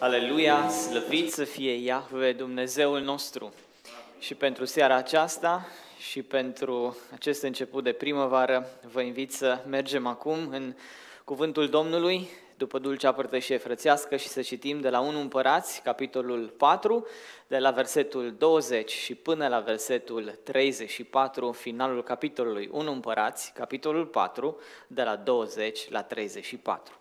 Aleluia, slăvit să fie Iahve, Dumnezeul nostru. Și pentru seara aceasta și pentru acest început de primăvară, vă invit să mergem acum în Cuvântul Domnului, după dulcea părtășie frățească, și să citim de la 1 Împărați, capitolul 4, de la versetul 20 și până la versetul 34, finalul capitolului 1 Împărați, capitolul 4, de la 20 la 34.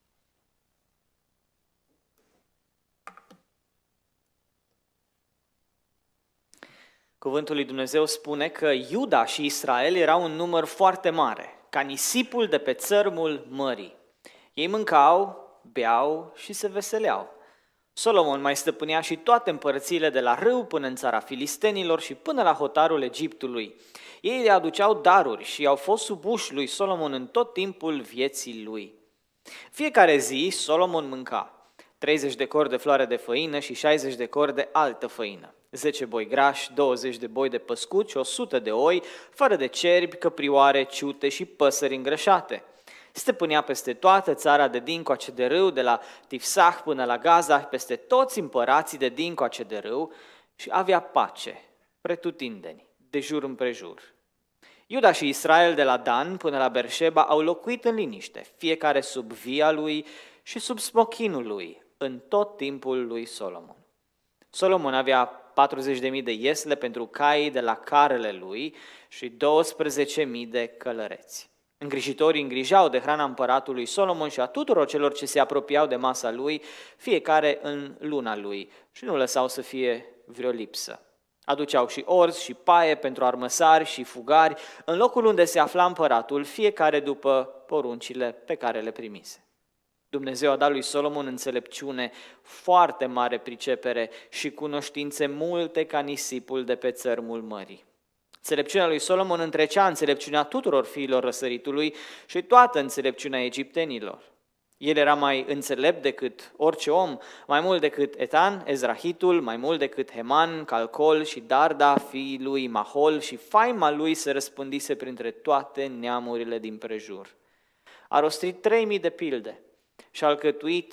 Cuvântul lui Dumnezeu spune că Iuda și Israel erau un număr foarte mare, ca nisipul de pe țărmul mării. Ei mâncau, beau și se veseleau. Solomon mai stăpânea și toate împărățiile de la râu până în țara filistenilor și până la hotarul Egiptului. Ei le aduceau daruri și au fost supuși lui Solomon în tot timpul vieții lui. Fiecare zi Solomon mânca 30 de cori de floare de făină și 60 de cori de altă făină, 10 boi grași, 20 de boi de păscut și 100 de oi, fără de cerbi, căprioare, ciute și păsări îngrășate. Stăpânea peste toată țara de dincoace de râu, de la Tifsah până la Gaza, peste toți împărații de dincoace de râu, și avea pace pretutindeni, de jur împrejur. Iuda și Israel de la Dan până la Berșeba au locuit în liniște, fiecare sub via lui și sub smochinul lui, în tot timpul lui Solomon. Solomon avea 40.000 de iesle pentru caii de la carele lui și 12.000 de călăreți. Îngrijitorii îngrijau de hrana împăratului Solomon și a tuturor celor ce se apropiau de masa lui, fiecare în luna lui, și nu lăsau să fie vreo lipsă. Aduceau și orzi și paie pentru armăsari și fugari în locul unde se afla împăratul, fiecare după poruncile pe care le primise. Dumnezeu a dat lui Solomon înțelepciune, foarte mare pricepere și cunoștințe multe ca nisipul de pe țărmul mării. Înțelepciunea lui Solomon întrecea înțelepciunea tuturor fiilor răsăritului și toată înțelepciunea egiptenilor. El era mai înțelept decât orice om, mai mult decât Etan, Ezrahitul, mai mult decât Heman, Calcol și Darda, fiii lui Mahol, și faima lui se răspândise printre toate neamurile din prejur. A rostit 3000 de pilde și a alcătuit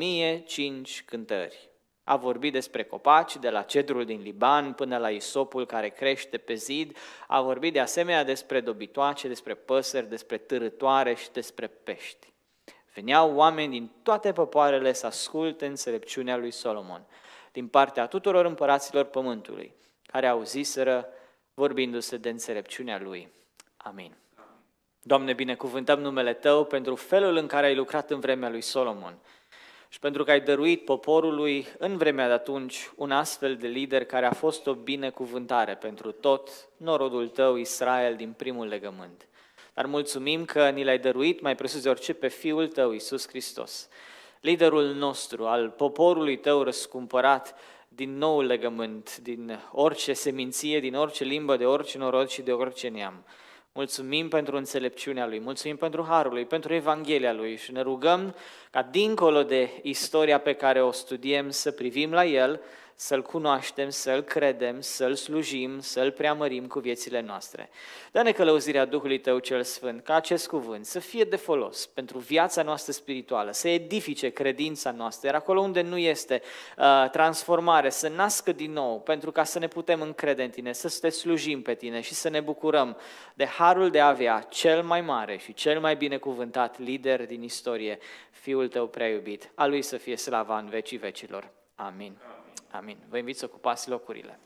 1005 cântări. A vorbit despre copaci, de la cedrul din Liban până la isopul care crește pe zid. A vorbit de asemenea despre dobitoace, despre păsări, despre târătoare și despre pești. Veneau oameni din toate popoarele să asculte înțelepciunea lui Solomon, din partea tuturor împăraților pământului, care auziseră vorbindu-se de înțelepciunea lui. Amin. Doamne, binecuvântăm numele Tău pentru felul în care ai lucrat în vremea lui Solomon și pentru că ai dăruit poporului în vremea de atunci un astfel de lider care a fost o binecuvântare pentru tot norodul Tău, Israel, din primul legământ. Dar mulțumim că ni l-ai dăruit mai presus de orice pe Fiul Tău, Iisus Hristos, liderul nostru, al poporului Tău răscumpărat din noul legământ, din orice seminție, din orice limbă, de orice norod și de orice neam. Mulțumim pentru înțelepciunea Lui, mulțumim pentru harul Lui, pentru Evanghelia Lui și ne rugăm ca dincolo de istoria pe care o studiem să privim la El, să-L cunoaștem, să-L credem, să-L slujim, să-L preamărim cu viețile noastre. Dă-ne călăuzirea Duhului Tău cel Sfânt, ca acest cuvânt să fie de folos pentru viața noastră spirituală, să edifice credința noastră, iar acolo unde nu este transformare, să nască din nou, pentru ca să ne putem încrede în Tine, să te slujim pe Tine și să ne bucurăm de harul de a avea cel mai mare și cel mai binecuvântat lider din istorie, Fiul Tău prea iubit. A Lui să fie slava în vecii vecilor. Amin. Amin. Vă invit să ocupați locurile.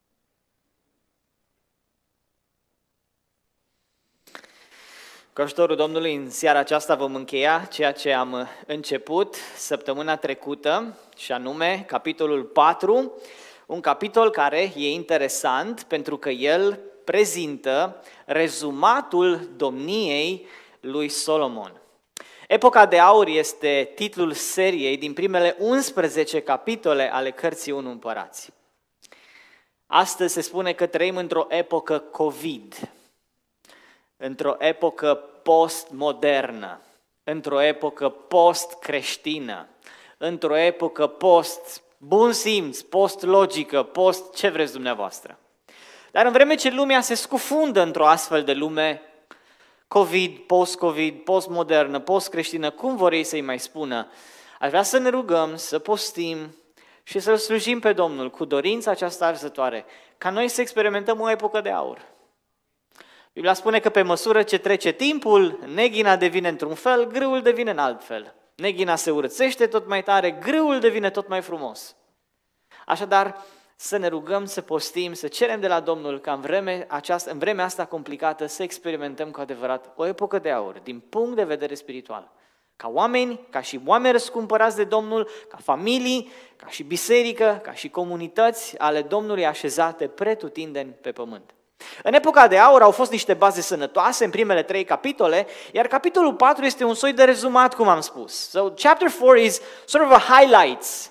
Cu ajutorul Domnului, în seara aceasta vom încheia ceea ce am început săptămâna trecută, și anume capitolul 4, un capitol care e interesant pentru că el prezintă rezumatul domniei lui Solomon. Epoca de aur este titlul seriei din primele 11 capitole ale cărții 1 Împărați. Astăzi se spune că trăim într-o epocă COVID, într-o epocă postmodernă, într-o epocă post-creștină, într-o epocă post-bun simț, post-logică, post ce vreți dumneavoastră. Dar în vreme ce lumea se scufundă într-o astfel de lume, COVID, post-COVID, postmodernă, post-creștină, cum vor ei să-i mai spună, Aș vrea să ne rugăm, să postim și să-L slujim pe Domnul cu dorința aceasta arzătoare, ca noi să experimentăm o epocă de aur. Biblia spune că pe măsură ce trece timpul, neghina devine într-un fel, grâul devine în alt fel. Neghina se urățește tot mai tare, grâul devine tot mai frumos. Așadar, să ne rugăm, să postim, să cerem de la Domnul ca în vremea asta complicată să experimentăm cu adevărat o epocă de aur, din punct de vedere spiritual. Ca oameni, ca și oameni răscumpărați de Domnul, ca familii, ca și biserică, ca și comunități ale Domnului așezate pretutindeni pe pământ. În epoca de aur au fost niște baze sănătoase în primele 3 capitole, iar capitolul 4 este un soi de rezumat, cum am spus. So chapter 4 is sort of a highlights.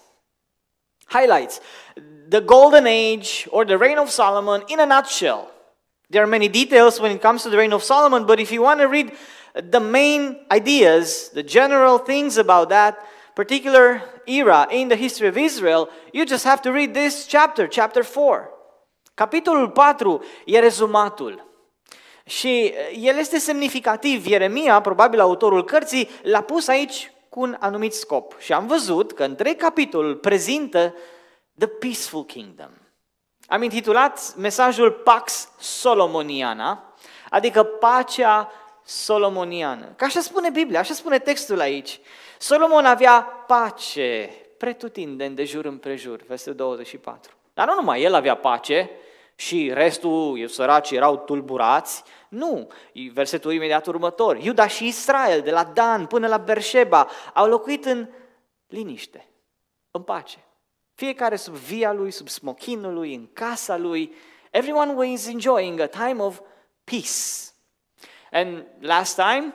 The golden age or the reign of Solomon in a nutshell. There are many details when it comes to the reign of Solomon, but if you want to read the main ideas, the general things about that particular era in the history of Israel, you just have to read this chapter, chapter 4. Capitolul 4 e rezumatul și el este semnificativ. Ieremia, probabil autorul cărții, l-a pus aici cu un anumit scop. Și am văzut că întreg capitolul prezintă The Peaceful Kingdom. Am intitulat mesajul Pax Solomoniana, adică pacea solomoniană. Că așa spune Biblia, așa spune textul aici. Solomon avea pace pretutindeni de jur împrejur, versetul 24. Dar nu numai el avea pace și restul săracii erau tulburați. Nu, versetul imediat următor. Iuda și Israel, de la Dan până la Berșeba, au locuit în liniște, în pace. Fiecare sub via lui, sub smochinul lui, în casa lui. Everyone was enjoying a time of peace. And last time,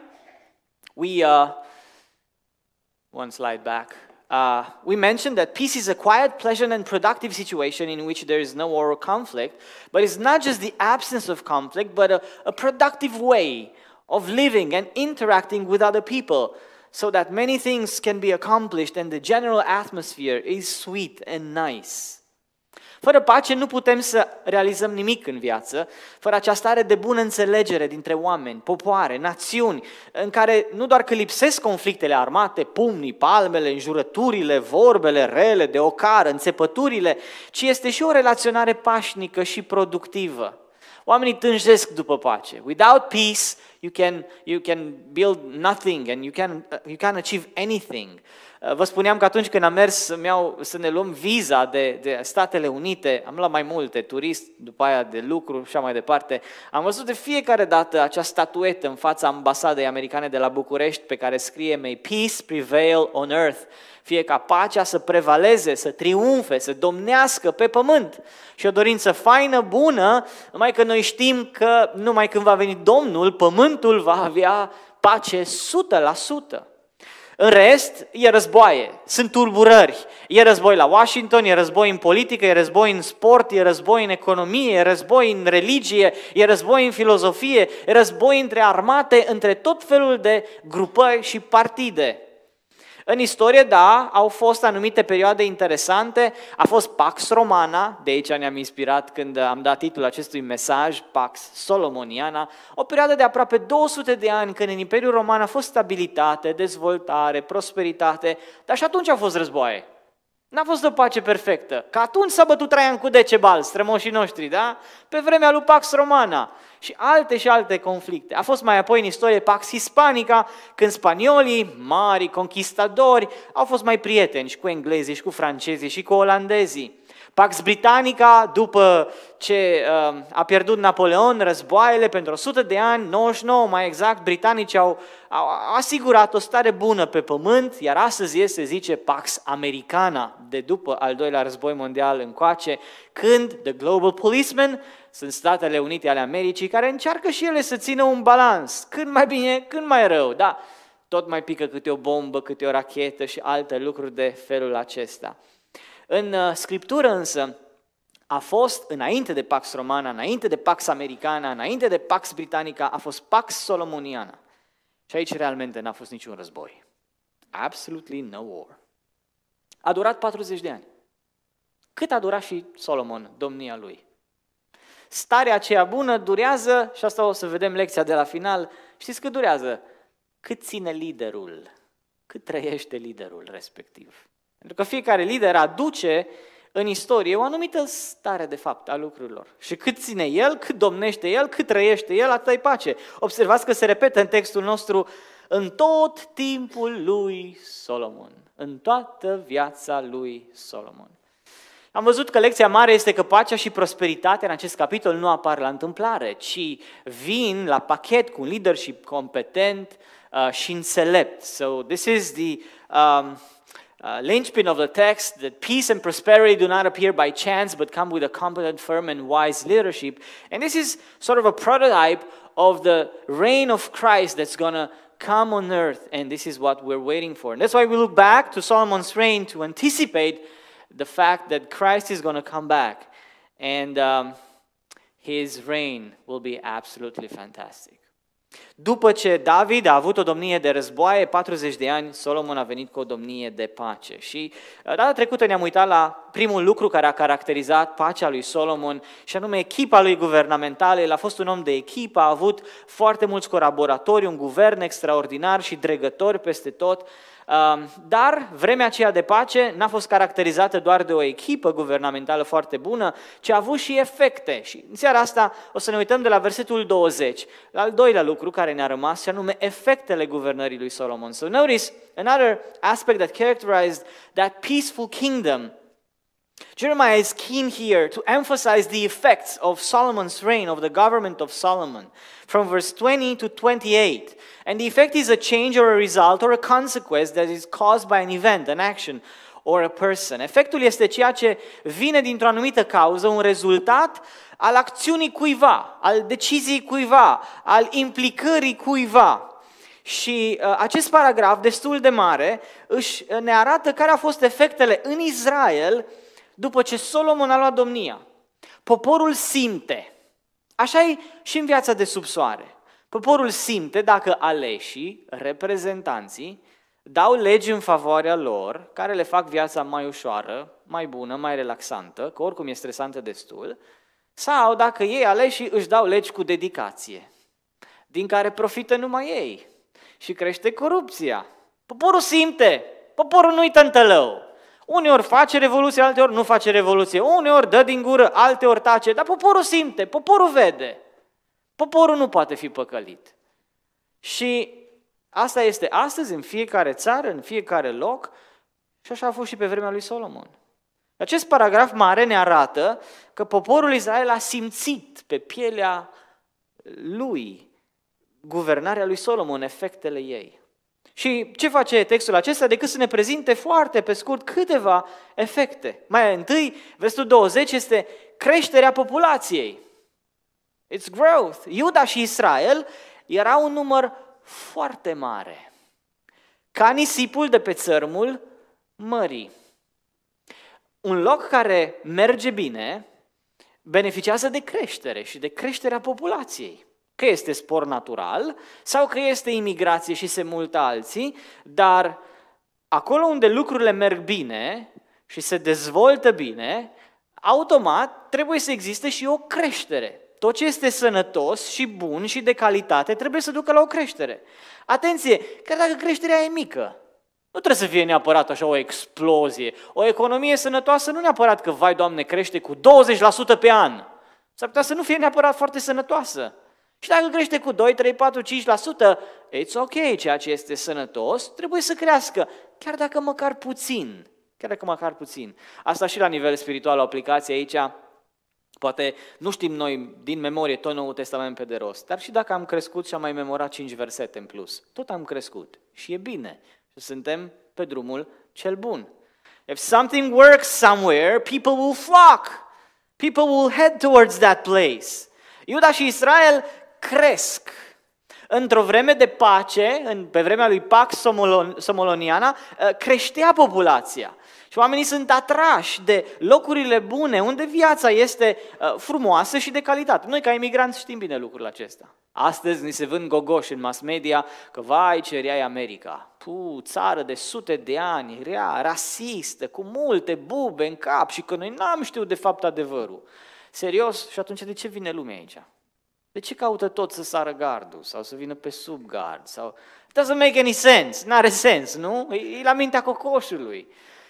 one slide back, we mentioned that peace is a quiet, pleasant, and productive situation in which there is no war or conflict, but it's not just the absence of conflict, but a productive way of living and interacting with other people so that many things can be accomplished and the general atmosphere is sweet and nice. Fără pace nu putem să realizăm nimic în viață, fără acea stare de bună înțelegere dintre oameni, popoare, națiuni, în care nu doar că lipsesc conflictele armate, pumnii, palmele, înjurăturile, vorbele rele, de ocară, înțepăturile, ci este și o relaționare pașnică și productivă. Oamenii tânjesc după pace. Without peace, you can build nothing and you can achieve anything. Vă spuneam că atunci când am mers să ne luăm viza de Statele Unite, am luat mai multe, turist, după aia de lucru și așa mai departe, am văzut de fiecare dată acea statuetă în fața ambasadei americane de la București pe care scrie May peace prevail on earth. Fie ca pacea să prevaleze, să triumfe, să domnească pe pământ. Și o dorință faină, bună, numai că noi știm că numai când va veni Domnul, pământul va avea pace 100%. În rest, e războaie, sunt tulburări, e război la Washington, e război în politică, e război în sport, e război în economie, e război în religie, e război în filozofie, e război între armate, între tot felul de grupări și partide. În istorie, da, au fost anumite perioade interesante, a fost Pax Romana, de aici ne-am inspirat când am dat titlul acestui mesaj, Pax Solomoniana, o perioadă de aproape 200 de ani când în Imperiul Roman a fost stabilitate, dezvoltare, prosperitate, dar și atunci au fost războaie. N-a fost o pace perfectă, că atunci s-a bătut Traian cu Decebal, strămoșii noștri, da? Pe vremea lui Pax Romana și alte conflicte. A fost mai apoi în istorie Pax Hispanica, când spaniolii, mari conquistadori, au fost mai prieteni și cu englezii, și cu francezii, și cu olandezii. Pax Britannica, după ce a pierdut Napoleon războaiele pentru 100 de ani, 99 mai exact, britanicii au asigurat o stare bună pe pământ, iar astăzi se zice Pax Americana, de după al doilea război mondial încoace, când the global policemen sunt Statele Unite ale Americii, care încearcă și ele să țină un balans, când mai bine, când mai rău, da, tot mai pică câte o bombă, câte o rachetă și alte lucruri de felul acesta. În Scriptură însă a fost, înainte de Pax Romana, înainte de Pax Americana, înainte de Pax Britannica, a fost Pax Solomoniana. Și aici realmente n-a fost niciun război. Absolutely no war. A durat 40 de ani. Cât a durat și Solomon, domnia lui. Starea aceea bună durează, și asta o să vedem lecția de la final, știți cât durează? Cât ține liderul. cât trăiește liderul respectiv. Pentru că fiecare lider aduce în istorie o anumită stare de fapt a lucrurilor. Și cât ține el, cât domnește el, cât trăiește el, atât-i pace. Observați că se repetă în textul nostru în tot timpul lui Solomon, în toată viața lui Solomon. Am văzut că lecția mare este că pacea și prosperitatea în acest capitol nu apar la întâmplare, ci vin la pachet cu un leadership competent și înțelept. So this is the linchpin of the text, that peace and prosperity do not appear by chance, but come with a competent, firm and wise leadership. And this is sort of a prototype of the reign of Christ that's going to come on earth, and this is what we're waiting for. And that's why we look back to Solomon's reign to anticipate the fact that Christ is going to come back, and his reign will be absolutely fantastic. După ce David a avut o domnie de războaie, 40 de ani, Solomon a venit cu o domnie de pace. Și data trecută ne-am uitat la primul lucru care a caracterizat pacea lui Solomon, și anume echipa lui guvernamentală. El a fost un om de echipă, a avut foarte mulți colaboratori, un guvern extraordinar și dregători peste tot. Dar vremea aceea de pace n-a fost caracterizată doar de o echipă guvernamentală foarte bună, ci a avut și efecte. Și în seara asta o să ne uităm de la versetul 20, la al doilea lucru care ne-a rămas, și anume efectele guvernării lui Solomon. So notice another aspect that characterized that peaceful kingdom. Jeremiah is keen here to emphasize the effects of Solomon's reign, of the government of Solomon, from verse 20 to 28. And the effect is a change or a result or a consequence that is caused by an event, an action, or a person. Efectul este ceea ce vine dintr-o anumită cauză, un rezultat al acțiunii cuiva, al deciziei cuiva, al implicării cuiva. Și acest paragraf destul de mare ne arată care au fost efectele în Israel după ce Solomon a luat domnia. Poporul simte. Așa e și în viața de sub soare. Poporul simte dacă aleșii, reprezentanții, dau legi în favoarea lor, care le fac viața mai ușoară, mai bună, mai relaxantă, că oricum e stresantă destul, sau dacă ei aleșii își dau legi cu dedicație, din care profită numai ei și crește corupția. Poporul simte, poporul nu-i tântălău. Uneori face revoluție, alteori nu face revoluție. Uneori dă din gură, alteori tace, dar poporul simte, poporul vede. Poporul nu poate fi păcălit. Și asta este astăzi în fiecare țară, în fiecare loc, și așa a fost și pe vremea lui Solomon. Acest paragraf mare ne arată că poporul Israel a simțit pe pielea lui guvernarea lui Solomon, efectele ei. Și ce face textul acesta decât să ne prezinte foarte pe scurt câteva efecte. Mai întâi, versetul 20 este creșterea populației. It's growth. Iuda și Israel era un număr foarte mare, ca nisipul de pe țărmul mării. Un loc care merge bine beneficiază de creștere și de creșterea populației. Că este spor natural sau că este imigrație și se multă alții, dar acolo unde lucrurile merg bine și se dezvoltă bine, automat trebuie să existe și o creștere. Tot ce este sănătos și bun și de calitate trebuie să ducă la o creștere. Atenție, chiar dacă creșterea e mică, nu trebuie să fie neapărat așa o explozie. O economie sănătoasă nu neapărat că, vai Doamne, crește cu 20% pe an. S-ar putea să nu fie neapărat foarte sănătoasă. Și dacă crește cu 2, 3, 4, 5%, it's ok, ceea ce este sănătos trebuie să crească, chiar dacă măcar puțin. Chiar dacă măcar puțin. Asta și la nivel spiritual, o aplicație aici. Poate nu știm noi din memorie tot Noul Testament pe de rost, dar și dacă am crescut și am mai memorat 5 versete în plus, tot am crescut și e bine și suntem pe drumul cel bun. If something works somewhere, people will flock. People will head towards that place. Iuda și Israel cresc. Într-o vreme de pace, pe vremea lui Pax Solomoniana, creștea populația. Și oamenii sunt atrași de locurile bune, unde viața este frumoasă și de calitate. Noi ca imigranți știm bine lucrul acesta. Astăzi ni se vând gogoși în mass media că vai ce rea e America. Țară de sute de ani, rea, rasistă, cu multe bube în cap și că noi n-am știut de fapt adevărul. Serios? Și atunci de ce vine lumea aici? De ce caută tot să sară gardul sau să vină pe sub gard? Sau Doesn't make any sense, n-are sens, nu? E la mintea cocoșului.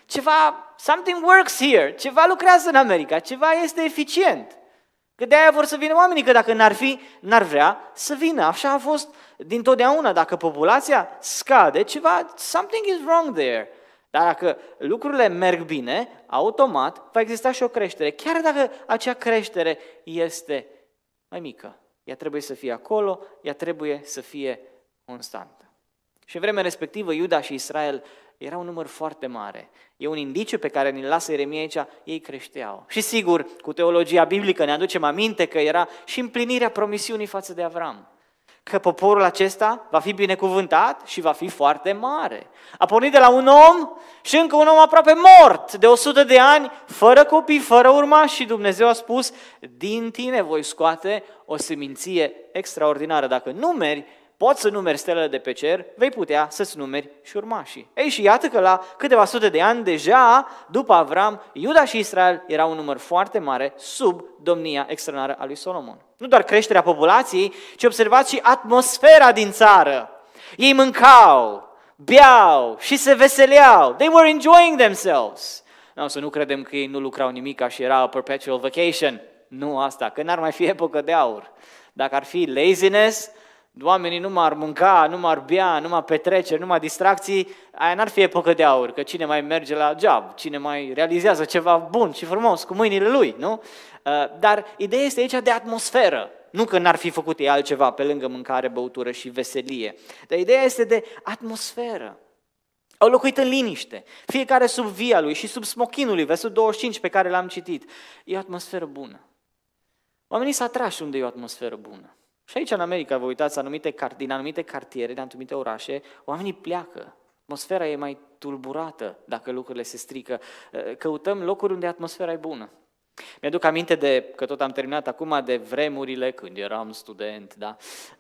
Something works here, ceva lucrează în America, ceva este eficient. Că de-aia vor să vină oamenii, că dacă n-ar vrea să vină. Așa a fost dintotdeauna. Dacă populația scade, something is wrong there. Dar dacă lucrurile merg bine, automat va exista și o creștere. Chiar dacă acea creștere este mai mică. Ea trebuie să fie acolo, ea trebuie să fie constantă. Și în vremea respectivă, Iuda și Israel era un număr foarte mare. E un indiciu pe care ne-l lasă Ieremia aici, ei creșteau. Și sigur, cu teologia biblică ne aducem aminte că era și împlinirea promisiunii față de Avram. Că poporul acesta va fi binecuvântat și va fi foarte mare. A pornit de la un om și încă un om aproape mort, de 100 de ani, fără copii, fără urmași, și Dumnezeu a spus, din tine voi scoate o seminție extraordinară. Dacă poți să numeri stelele de pe cer, vei putea să-ți numeri și urmașii. Ei, și iată că la câteva sute de ani deja, după Avram, Iuda și Israel erau un număr foarte mare sub domnia extraordinară a lui Solomon. Nu doar creșterea populației, ci observați și atmosfera din țară. Ei mâncau, beau și se veseleau. They were enjoying themselves. No, să nu credem că ei nu lucrau nimic și era a perpetual vacation. Nu asta, că n-ar mai fi epocă de aur. Dacă ar fi laziness, oamenii nu m-ar mânca, nu m-ar bea, nu m-ar petrece, nu m-ar distracții, aia n-ar fi epocă de aur, că cine mai merge la job, cine mai realizează ceva bun și frumos cu mâinile lui, nu? Dar ideea este aici de atmosferă, nu că n-ar fi făcut ei altceva pe lângă mâncare, băutură și veselie, dar ideea este de atmosferă. Au locuit în liniște, fiecare sub via lui și sub smochinul lui, versul 25 pe care l-am citit. E o atmosferă bună. Oamenii s-au atrași unde e o atmosferă bună. Și aici în America, vă uitați, din anumite cartiere, din anumite orașe, oamenii pleacă. Atmosfera e mai tulburată dacă lucrurile se strică. Căutăm locuri unde atmosfera e bună. Mi-aduc aminte că tot am terminat acum, de vremurile când eram student, da?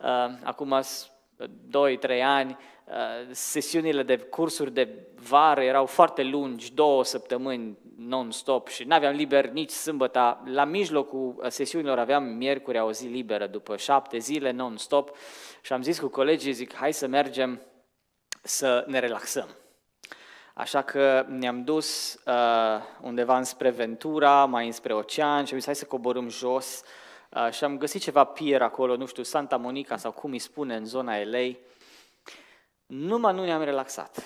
Acum 2-3 ani, sesiunile de cursuri de vară erau foarte lungi, 2 săptămâni non-stop și n-aveam liber nici sâmbătă. La mijlocul sesiunilor aveam miercurea o zi liberă după 7 zile non-stop și am zis cu colegii, zic, hai să mergem să ne relaxăm. Așa că ne-am dus undeva înspre Ventura, mai înspre ocean și am zis, hai să coborâm jos și am găsit ceva pier acolo, nu știu, Santa Monica sau cum îi spune, în zona LA. Numai nu ne-am relaxat.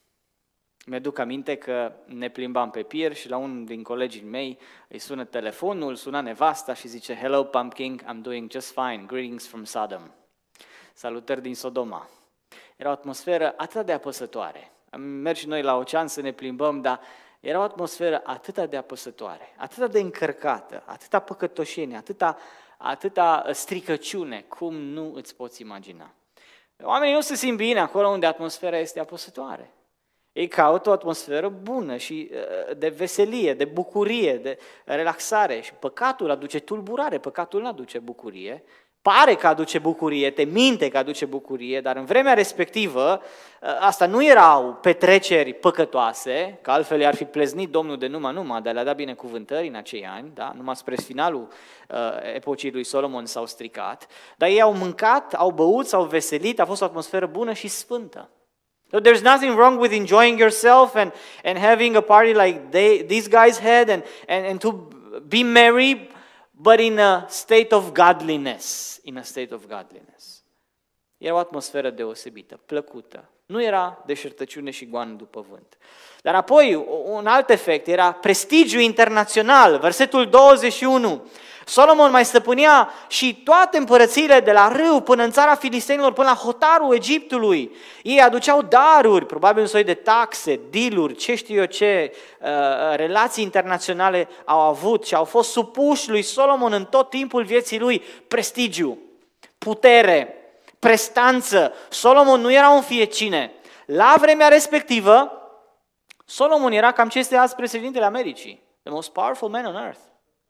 Mi-aduc aminte că ne plimbam pe pier și la unul din colegii mei îi sună telefonul, suna nevasta și zice, hello pumpkin, I'm doing just fine, greetings from Sodom. Salutări din Sodoma. Era o atmosferă atât de apăsătoare. Am mers și noi la ocean să ne plimbăm, dar era o atmosferă atât de apăsătoare, atât de încărcată, atâta păcătoșenie, atâta stricăciune, cum nu îți poți imagina. Oamenii nu se simt bine acolo unde atmosfera este apăsătoare. Ei caută o atmosferă bună și de veselie, de bucurie, de relaxare. Și păcatul aduce tulburare, păcatul nu aduce bucurie. Pare că aduce bucurie, te minte că aduce bucurie, dar în vremea respectivă asta nu erau petreceri păcătoase, că altfel i-ar fi pleznit Domnul de numai, dar le-a dat binecuvântări în acei ani, da? Numai spre finalul epocii lui Solomon s-au stricat, dar ei au mâncat, au băut, s-au veselit, a fost o atmosferă bună și sfântă. So there's nothing wrong with enjoying yourself and having a party like these guys had and to be merry, but in a state of godliness. In a state of godliness. Era o atmosferă deosebită, plăcută. Nu era deșertăciune și goană după vânt. Dar apoi, un alt efect era prestigiu internațional. Versetul 21. Solomon mai stăpânea și toate împărățiile de la râu până în țara filistenilor, până la hotarul Egiptului. Ei aduceau daruri, probabil un soi de taxe, dealuri, ce știu eu ce, relații internaționale au avut și au fost supuși lui Solomon în tot timpul vieții lui. Prestigiu, putere, prestanță. Solomon nu era un fiecine. La vremea respectivă, Solomon era cam ce este azi președintele Americii. The most powerful man on earth.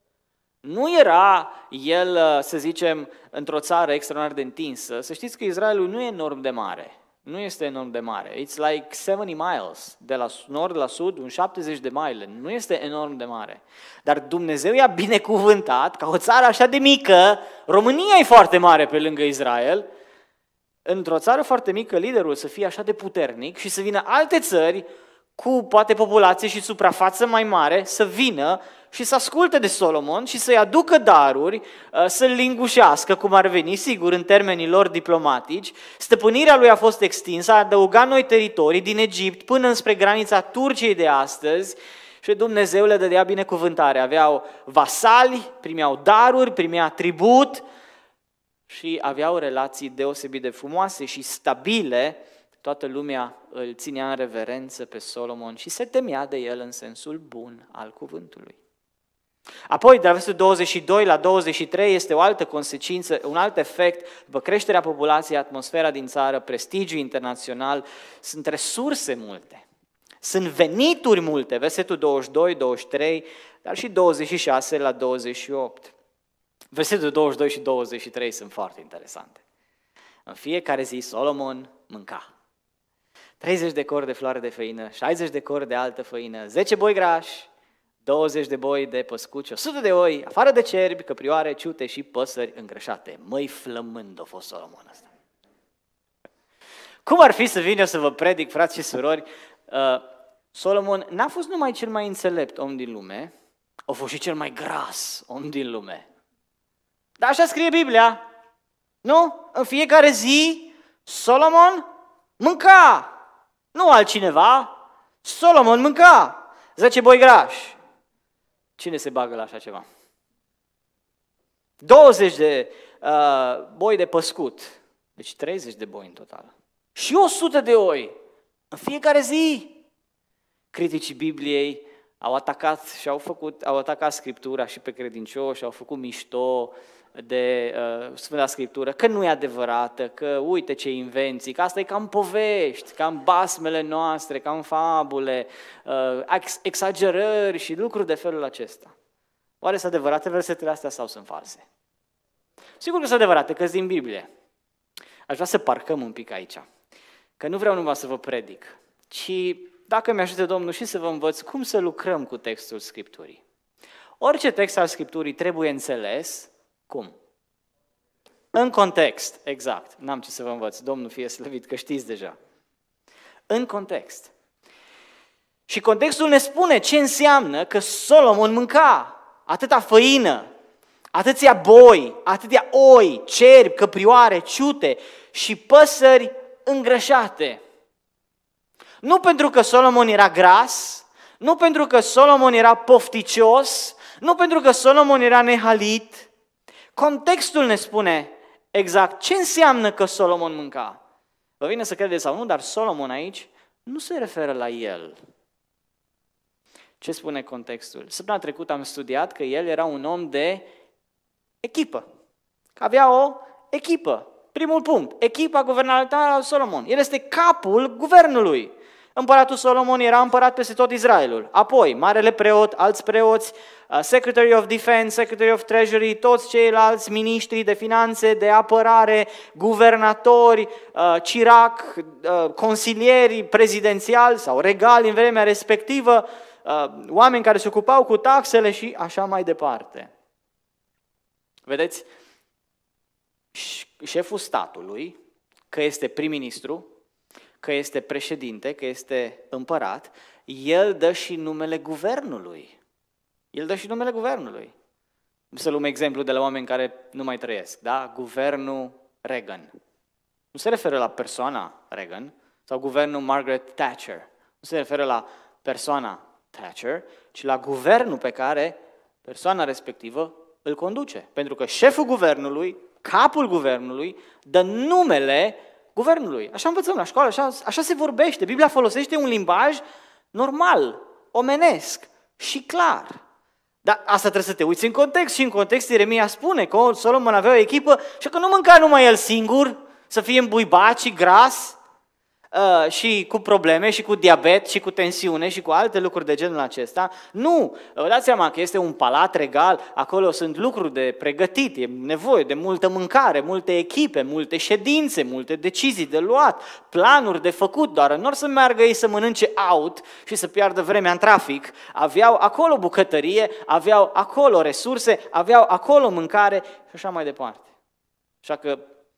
Nu era el, să zicem, într-o țară extraordinar de întinsă. Să știți că Israelul nu e enorm de mare. Nu este enorm de mare. It's like 70 miles. De la nord la sud, un 70 de mile. Nu este enorm de mare. Dar Dumnezeu i-a binecuvântat ca o țară așa de mică. România e foarte mare pe lângă Israel. într-o țară foarte mică, liderul să fie așa de puternic și să vină alte țări cu poate populație și suprafață mai mare să vină și să asculte de Solomon și să-i aducă daruri, să-l lingușească, cum ar veni, sigur, în termenii lor diplomatici. Stăpânirea lui a fost extinsă, a adăugat noi teritorii din Egipt până înspre granița Turciei de astăzi și Dumnezeu le dădea binecuvântare. Aveau vasali, primeau daruri, primeau tribut și aveau relații deosebit de frumoase și stabile. Toată lumea îl ținea în reverență pe Solomon și se temea de el în sensul bun al cuvântului. Apoi, de la versetul 22 la 23 este o altă consecință, un alt efect, după creșterea populației, atmosfera din țară, prestigiu internațional, sunt resurse multe, sunt venituri multe, versetul 22, 23, dar și 26 la 28. Versetul 22 și 23 sunt foarte interesante. În fiecare zi Solomon mânca 30 de cori de floare de făină, 60 de cori de altă făină, 10 boi grași, 20 de boi de păscuci, 100 de oi, afară de cerbi, căprioare, ciute și păsări îngrășate. Măi, flămând a fost Solomon ăsta. Cum ar fi să vin eu să vă predic, frați și surori, Solomon n-a fost numai cel mai înțelept om din lume, a fost și cel mai gras om din lume. Dar așa scrie Biblia, nu? În fiecare zi Solomon mânca, nu altcineva, Solomon mânca 10 boi grași. Cine se bagă la așa ceva? 20 de boi de păscut, deci 30 de boi în total. Și 100 de oi în fiecare zi. Criticii Bibliei au atacat și au atacat Scriptura și pe credincioși, au făcut mișto de Sfânta Scriptură, că nu e adevărată, că uite ce invenții, că asta e cam povești, cam basmele noastre, cam fabule, exagerări și lucruri de felul acesta. Oare sunt adevărate versetele astea sau sunt false? Sigur că sunt adevărate, că-s din Biblie. Aș vrea să parcăm un pic aici, că nu vreau numai să vă predic, ci dacă mi-ajută Domnul și să vă învăț cum să lucrăm cu textul Scripturii. Orice text al Scripturii trebuie înțeles. Cum? În context, exact. N-am ce să vă învăț, Domnul fie slăvit, că știți deja. În context. Și contextul ne spune ce înseamnă că Solomon mânca atâta făină, atâția boi, atâtea oi, cerbi, căprioare, ciute și păsări îngrășate. Nu pentru că Solomon era gras, nu pentru că Solomon era pofticios, nu pentru că Solomon era nehalit. Contextul ne spune exact ce înseamnă că Solomon mânca. Vă vine să credeți sau nu, dar Solomon aici nu se referă la el. Ce spune contextul? Săptămâna trecută am studiat că el era un om de echipă. Că avea o echipă. Primul punct, echipa guvernamentală a lui Solomon. El este capul guvernului. Împăratul Solomon era împărat peste tot Israelul. Apoi, marele preot, alți preoți, Secretary of Defense, Secretary of Treasury, toți ceilalți miniștri de finanțe, de apărare, guvernatori, cirac, consilieri prezidențiali sau regali în vremea respectivă, oameni care se ocupau cu taxele și așa mai departe. Vedeți? Șeful statului, că este prim-ministru, că este președinte, că este împărat, el dă și numele guvernului. El dă și numele guvernului. Să luăm exemplu de la oameni care nu mai trăiesc, da? Guvernul Reagan. Nu se referă la persoana Reagan sau guvernul Margaret Thatcher. Nu se referă la persoana Thatcher, ci la guvernul pe care persoana respectivă îl conduce. Pentru că șeful guvernului, capul guvernului, dă numele guvernului. Așa învățăm la școală, așa se vorbește. Biblia folosește un limbaj normal, omenesc și clar. Dar asta trebuie să te uiți în context și în context Ieremia spune că Solomon avea o echipă și că nu mânca numai el singur, să fie îmbuibat și gras și cu probleme și cu diabet și cu tensiune și cu alte lucruri de genul acesta. Nu, vă dați seama că este un palat regal, acolo sunt lucruri de pregătit, e nevoie de multă mâncare, multe echipe, multe ședințe, multe decizii de luat, planuri de făcut, doar nu or să meargă ei să mănânce out și să piardă vremea în trafic, aveau acolo bucătărie, aveau acolo resurse, aveau acolo mâncare și așa mai departe. Așa că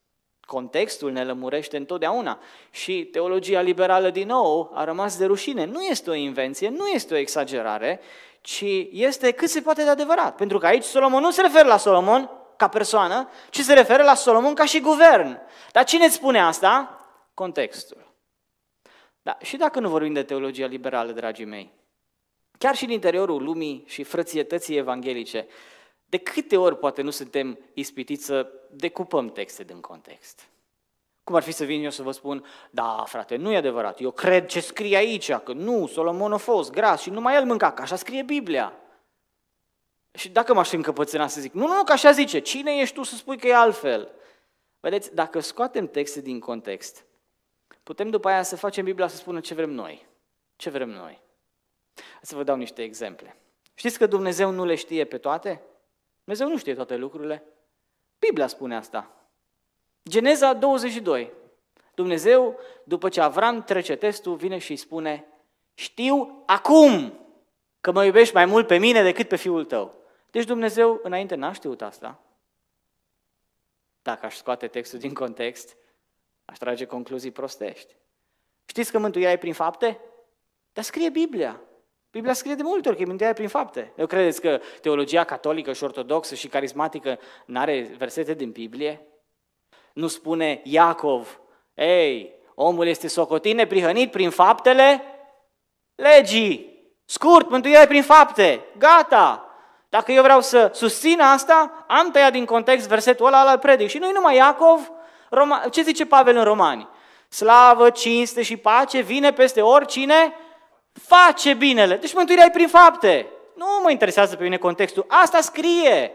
Contextul ne lămurește întotdeauna și teologia liberală din nou a rămas de rușine. Nu este o invenție, nu este o exagerare, ci este cât se poate de adevărat. Pentru că aici Solomon nu se referă la Solomon ca persoană, ci se referă la Solomon ca și guvern. Dar cine îți spune asta? Contextul. Da, și dacă nu vorbim de teologia liberală, dragii mei, chiar și în interiorul lumii și frățietății evanghelice, de câte ori poate nu suntem ispitiți să decupăm texte din context? Cum ar fi să vin eu să vă spun, da, frate, nu e adevărat, eu cred ce scrie aici, că nu, Solomon a fost gras și numai el mânca, că așa scrie Biblia. Și dacă m-aș încăpățâna să zic, nu, că așa zice, cine ești tu să spui că e altfel? Vedeți, dacă scoatem texte din context, putem după aia să facem Biblia să spună ce vrem noi. Ce vrem noi? Să vă dau niște exemple. Știți că Dumnezeu nu le știe pe toate? Dumnezeu nu știe toate lucrurile. Biblia spune asta. Geneza 22. Dumnezeu, după ce Avram trece testul, vine și îi spune, știu acum că mă iubești mai mult pe mine decât pe fiul tău. Deci Dumnezeu înainte n-a știut asta. Dacă aș scoate textul din context, aș trage concluzii prostești. Știți că mântuirea e prin fapte? Dar scrie Biblia. Biblia scrie de multe ori că e mântuirea prin fapte. Eu credeți că teologia catolică și ortodoxă și carismatică n-are versete din Biblie? Nu spune Iacov, ei, omul este socotit neprihănit prin faptele legii. Scurt, mântuirea e prin fapte. Gata! Dacă eu vreau să susțin asta, am tăiat din context versetul ăla al predic. Și nu-i numai Iacov, ce zice Pavel în Romani? Slavă, cinste și pace vine peste oricine face binele. Deci mântuirea e prin fapte. Nu mă interesează pe mine contextul. Asta scrie.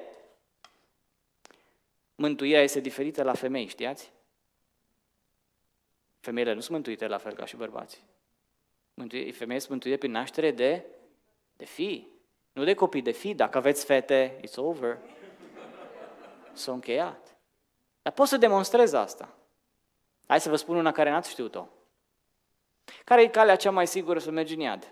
Mântuirea este diferită la femei, știați? Femeile nu sunt mântuite la fel ca și bărbații. Femeile sunt mântuite prin naștere de fii. Nu de copii, de fii. Dacă aveți fete, it's over. S-a încheiat. Dar pot să demonstrez asta. Hai să vă spun una care n-ați știut-o. Care e calea cea mai sigură să mergi în iad?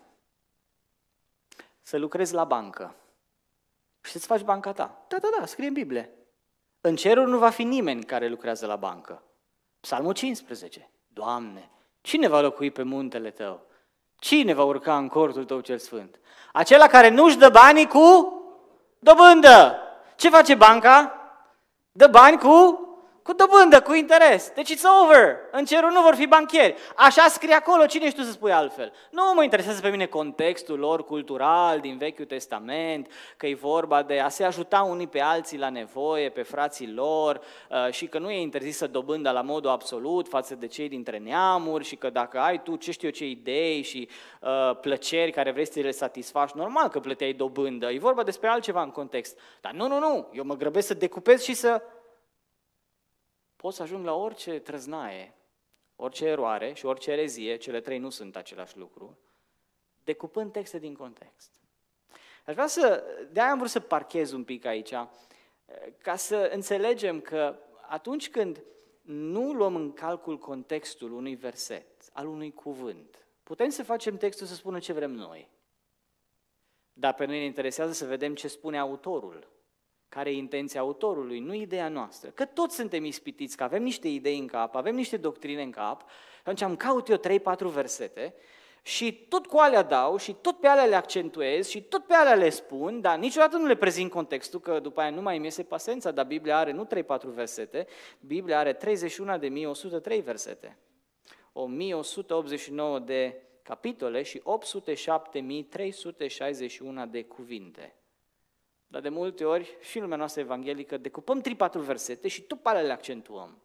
Să lucrezi la bancă. Și să-ți faci banca ta. Da, scrie în Biblie. În cerul nu va fi nimeni care lucrează la bancă. Psalmul 15. Doamne, cine va locui pe muntele tău? Cine va urca în cortul tău cel sfânt? Acela care nu-și dă banii cu dobândă. Ce face banca? Dă bani cu dobândă, cu interes. Deci it's over. În cerul nu vor fi banchieri. Așa scrie acolo, cine ești tu să spui altfel? Nu mă interesează pe mine contextul lor cultural din Vechiul Testament, că e vorba de a se ajuta unii pe alții la nevoie, pe frații lor, și că nu e interzisă dobânda la modul absolut față de cei dintre neamuri și că dacă ai tu ce știu eu ce idei și plăceri care vrei să le satisfaci, normal că plăteai dobândă. E vorba despre altceva în context. Dar nu, eu mă grăbesc să decupez și să pot să ajung la orice trăznaie, orice eroare și orice erezie, cele trei nu sunt același lucru, decupând texte din context. De-aia am vrut să parchez un pic aici, ca să înțelegem că atunci când nu luăm în calcul contextul unui verset, al unui cuvânt, putem să facem textul să spună ce vrem noi. Dar pe noi ne interesează să vedem ce spune autorul. Care e intenția autorului, nu ideea noastră. Că toți suntem ispitiți, că avem niște idei în cap, avem niște doctrine în cap, atunci îmi caut eu 3-4 versete și tot cu alea dau și tot pe alea le accentuez și tot pe alea le spun, dar niciodată nu le prezint contextul, că după aia nu mai îmi iese pasența, dar Biblia are nu 3-4 versete, Biblia are 31.103 versete, 1.189 de capitole și 807.361 de cuvinte. Dar de multe ori, și în lumea noastră evanghelică, decupăm 3-4 versete și tot pe alea le accentuăm.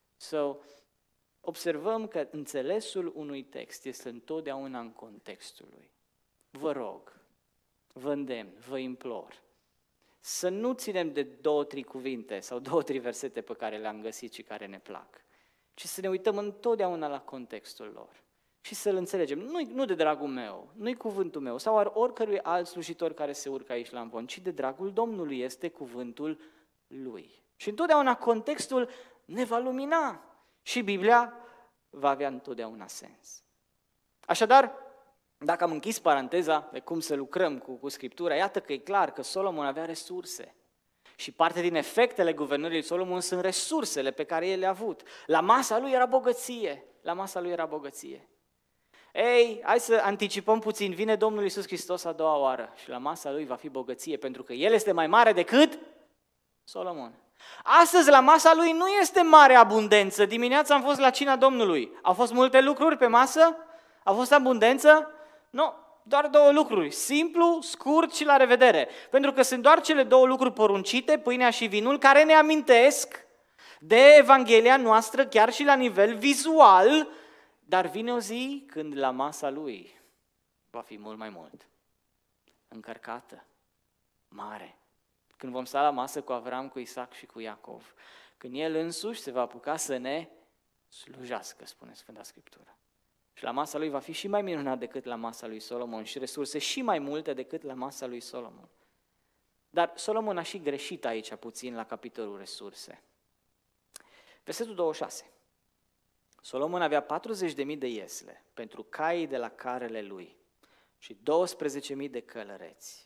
Observăm că înțelesul unui text este întotdeauna în contextul lui. Vă rog, vă îndemn, vă implor, să nu ținem de 2-3 cuvinte sau 2-3 versete pe care le-am găsit și care ne plac, ci să ne uităm întotdeauna la contextul lor. Și să-l înțelegem, nu de dragul meu, nu-i cuvântul meu, sau oricărui alt slujitor care se urcă aici la ambon, ci de dragul Domnului, este cuvântul Lui. Și întotdeauna contextul ne va lumina și Biblia va avea întotdeauna sens. Așadar, dacă am închis paranteza de cum să lucrăm cu Scriptura, iată că e clar că Solomon avea resurse. Și parte din efectele guvernării lui Solomon sunt resursele pe care el le-a avut. La masa lui era bogăție. La masa lui era bogăție. Ei, hai să anticipăm puțin. Vine Domnul Iisus Hristos a doua oară și la masa lui va fi bogăție, pentru că el este mai mare decât Solomon. Astăzi la masa lui nu este mare abundență. Dimineața am fost la cina Domnului. Au fost multe lucruri pe masă? A fost abundență? Nu, doar două lucruri. Simplu, scurt și la revedere. Pentru că sunt doar cele două lucruri poruncite, pâinea și vinul, care ne amintesc de Evanghelia noastră chiar și la nivel vizual, dar vine o zi când la masa lui va fi mult mai mult. Încărcată, mare. Când vom sta la masă cu Avram, cu Isaac și cu Iacov, când el însuși se va apuca să ne slujească, spune Sfânta Scriptură. Și la masa lui va fi și mai minunat decât la masa lui Solomon și resurse și mai multe decât la masa lui Solomon. Dar Solomon a și greșit aici puțin la capitolul resurse. Versetul 26. Solomon avea 40.000 de iesle pentru caii de la carele lui și 12.000 de călăreți.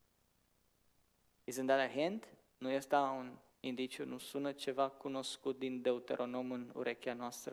Isn't that a hint? Nu este un indiciu? Nu sună ceva cunoscut din Deuteronom în urechea noastră?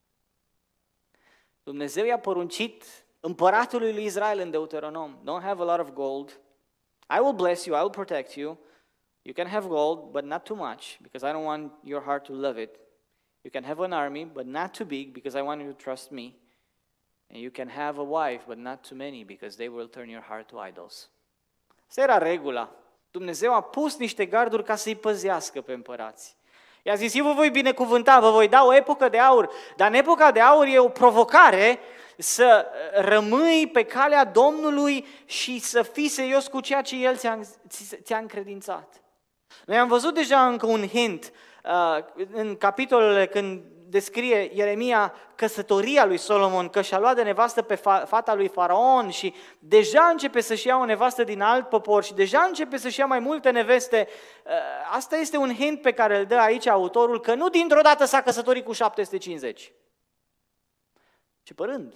Dumnezeu i-a poruncit împăratului lui Israel în Deuteronom, don't have a lot of gold, I will bless you, I will protect you, you can have gold, but not too much, because I don't want your heart to love it. You can have an army, but not too big, because I want you to trust me. And you can have a wife, but not too many, because they will turn your heart to idols. Asta era regula. Dumnezeu a pus niște garduri ca să-i păzească pe împărați. I-a zis, eu vă voi binecuvânta, vă voi da o epocă de aur, dar în epoca de aur e o provocare să rămâi pe calea Domnului și să fii serios cu ceea ce El ți-a încredințat. Noi am văzut deja încă un hint în capitolele când descrie Ieremia căsătoria lui Solomon, că și-a luat de nevastă pe fata lui Faraon și deja începe să-și ia o nevastă din alt popor și deja începe să-și ia mai multe neveste. Asta este un hint pe care îl dă aici autorul, că nu dintr-o dată s-a căsătorit cu 750, ci pe rând.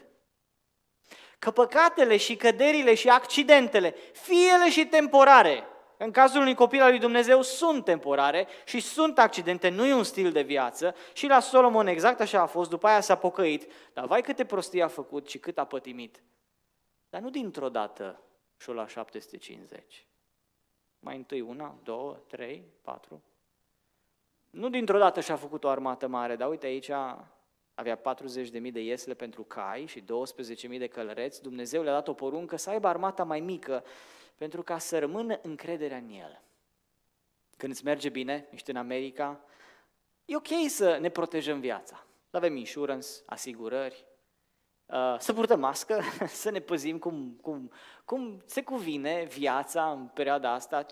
Că păcatele și căderile și accidentele, fie ele și temporare, în cazul unui copil al lui Dumnezeu sunt temporare și sunt accidente, nu e un stil de viață și la Solomon exact așa a fost, după aia s-a pocăit, dar vai câte prostii a făcut și cât a pătimit. Dar nu dintr-o dată și-o la 750. Mai întâi 1, 2, 3, 4. Nu dintr-o dată și-a făcut o armată mare, dar uite aici avea 40.000 de iesle pentru cai și 12.000 de călăreți. Dumnezeu le-a dat o poruncă să aibă armata mai mică, pentru ca să rămână încrederea în El. Când îți merge bine, ești în America, e ok să ne protejăm viața. Să avem insurance, asigurări, să purtăm mască, să ne păzim cum se cuvine viața în perioada asta.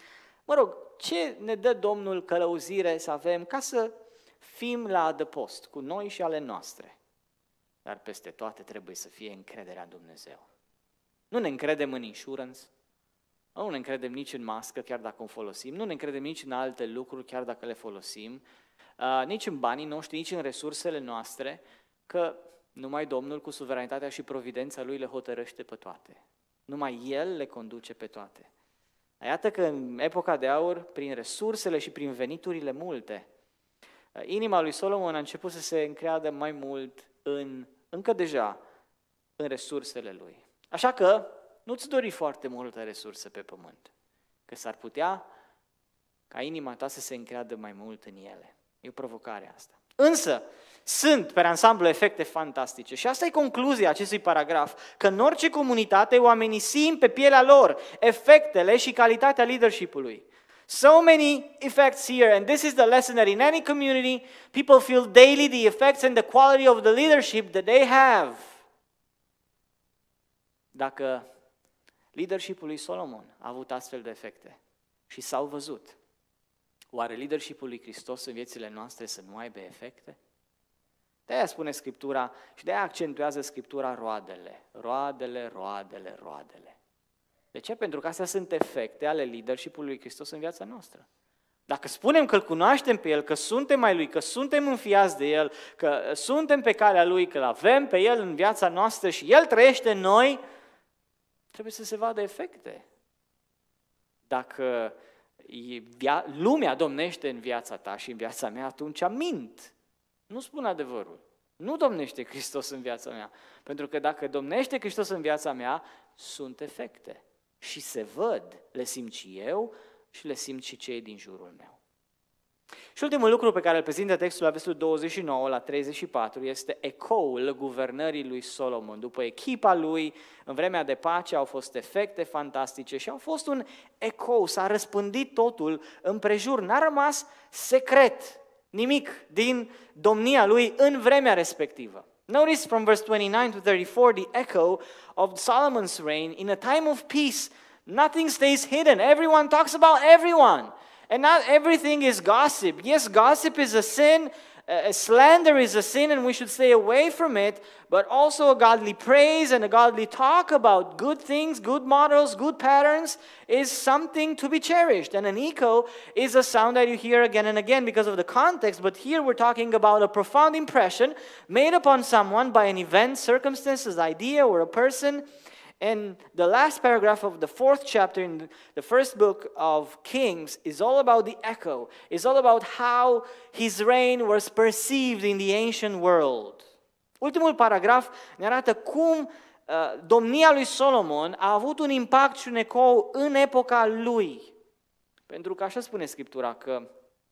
Ce ne dă Domnul călăuzire să avem ca să fim la adăpost cu noi și ale noastre. Dar peste toate trebuie să fie încrederea în Dumnezeu. Nu ne încredem în insurance, nu ne încredem nici în mască, chiar dacă o folosim, nu ne încredem nici în alte lucruri, chiar dacă le folosim, nici în banii noștri, nici în resursele noastre, că numai Domnul cu suveranitatea și providența Lui le hotărăște pe toate. Numai El le conduce pe toate. Iată că în epoca de aur, prin resursele și prin veniturile multe, inima lui Solomon a început să se încreadă mai mult încă deja în resursele lui. Așa că nu-ți dori foarte multe resurse pe pământ, că s-ar putea ca inima ta să se încreadă mai mult în ele. E o provocare asta. Însă, sunt, pe ansamblu, efecte fantastice. Și asta e concluzia acestui paragraf, că în orice comunitate oamenii simt pe pielea lor efectele și calitatea leadership-ului. So many effects here, and this is the lesson that in any community, people feel daily the effects and the quality of the leadership that they have. Dacă leadership-ul lui Solomon a avut astfel de efecte și s-au văzut, oare leadership-ul lui Hristos în viețile noastre să nu aibă efecte? De-aia spune Scriptura și de-aia accentuează Scriptura roadele, roadele, roadele, roadele. De ce? Pentru că astea sunt efecte ale leadership-ului lui Hristos în viața noastră. Dacă spunem că îl cunoaștem pe El, că suntem ai Lui, că suntem înfiați de El, că suntem pe calea Lui, că îl avem pe El în viața noastră și El trăiește în noi, trebuie să se vadă efecte. Dacă lumea domnește în viața ta și în viața mea, atunci mint. Nu spun adevărul. Nu domnește Hristos în viața mea. Pentru că dacă domnește Hristos în viața mea, sunt efecte. Și se văd, le simt și eu și le simt și cei din jurul meu. Și ultimul lucru pe care îl prezintă textul la versetul 29 la 34 este ecoul guvernării lui Solomon. După echipa lui, în vremea de pace, au fost efecte fantastice și au fost un ecou, s-a răspândit totul împrejur, n-a rămas secret nimic din domnia lui în vremea respectivă. Notice from verse 29 to 34 the echo of Solomon's reign in a time of peace. Nothing stays hidden. Everyone talks about everyone. And not everything is gossip. Yes, gossip is a sin, slander is a sin, and we should stay away from it, but also a godly praise and a godly talk about good things, good models, good patterns is something to be cherished. And an echo is a sound that you hear again and again because of the context, but here we're talking about a profound impression made upon someone by an event, circumstances, idea, or a person. And the last paragraph of the 4th chapter in the first book of Kings is all about the echo. It's all about how his reign was perceived in the ancient world. Ultimul paragraf ne arată cum domnia lui Solomon a avut un impact și un ecou în epoca lui. Pentru că așa spune Scriptura că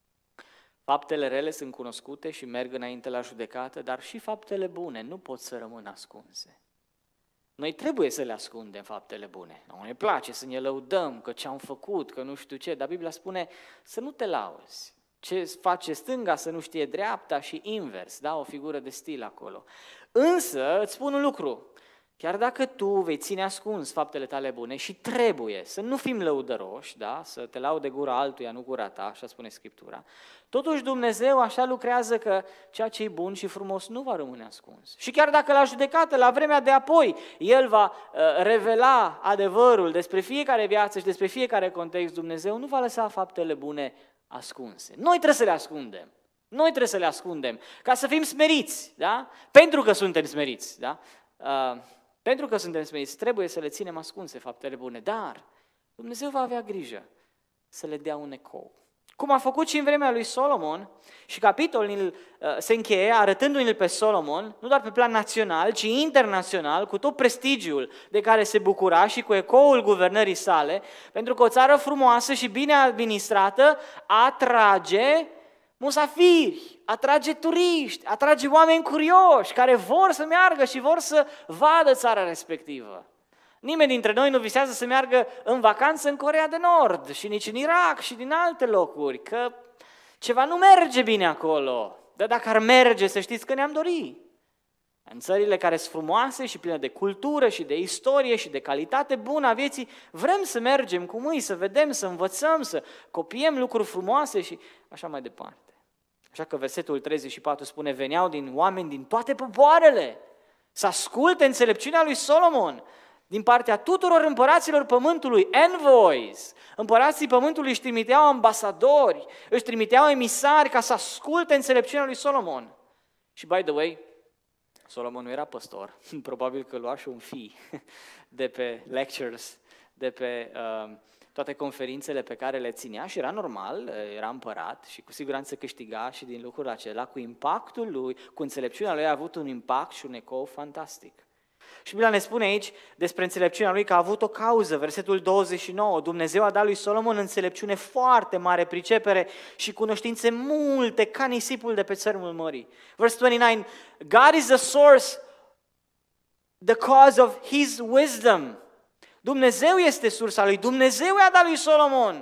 faptele rele sunt cunoscute și merg înainte la judecată, dar și faptele bune nu pot să rămână ascunse. Noi trebuie să le ascundem faptele bune. Nu ne place să ne lăudăm că ce-am făcut, că nu știu ce, dar Biblia spune să nu te lauzi. Ce face stânga să nu știe dreapta și invers, da? O figură de stil acolo. Însă îți spun un lucru, chiar dacă tu vei ține ascuns faptele tale bune și trebuie să nu fim lăudăroși, da? Să te laude gura altuia, nu gura ta, așa spune Scriptura, totuși Dumnezeu așa lucrează că ceea ce e bun și frumos nu va rămâne ascuns. Și chiar dacă la judecată, la vremea de apoi, El va revela adevărul despre fiecare viață și despre fiecare context, Dumnezeu nu va lăsa faptele bune ascunse. Noi trebuie să le ascundem. Noi trebuie să le ascundem ca să fim smeriți, da? Pentru că suntem smeriți, da? Pentru că suntem smeriți, trebuie să le ținem ascunse faptele bune, dar Dumnezeu va avea grijă să le dea un ecou. Cum a făcut și în vremea lui Solomon, și capitolul se încheie arătându-ne pe Solomon, nu doar pe plan național, ci internațional, cu tot prestigiul de care se bucura și cu ecoul guvernării sale, pentru că o țară frumoasă și bine administrată atrage musafiri, atrage turiști, atrage oameni curioși care vor să meargă și vor să vadă țara respectivă. Nimeni dintre noi nu visează să meargă în vacanță în Coreea de Nord și nici în Irak și din alte locuri, că ceva nu merge bine acolo. Dar dacă ar merge, să știți că ne-am dorit. În țările care sunt frumoase și pline de cultură și de istorie și de calitate bună a vieții, vrem să mergem cu mâini, să vedem, să învățăm, să copiem lucruri frumoase și așa mai departe. Așa că versetul 34 spune, veneau din oameni din toate popoarele să asculte înțelepciunea lui Solomon din partea tuturor împăraților pământului, envoys. Împărații pământului își trimiteau ambasadori, își trimiteau emisari ca să asculte înțelepciunea lui Solomon. Și by the way, Solomon nu era păstor, probabil că lua și un fee de pe lectures, de pe toate conferințele pe care le ținea și era normal, era împărat și cu siguranță câștiga și din lucrul acela, cu impactul lui, cu înțelepciunea lui a avut un impact și un ecou fantastic. Și Biblia ne spune aici despre înțelepciunea lui că a avut o cauză, versetul 29, Dumnezeu a dat lui Solomon înțelepciune foarte mare, pricepere și cunoștințe multe, ca nisipul de pe țărmul mării. Verse 29, God is the source, the cause of his wisdom. Dumnezeu este sursa lui, Dumnezeu i-a dat lui Solomon.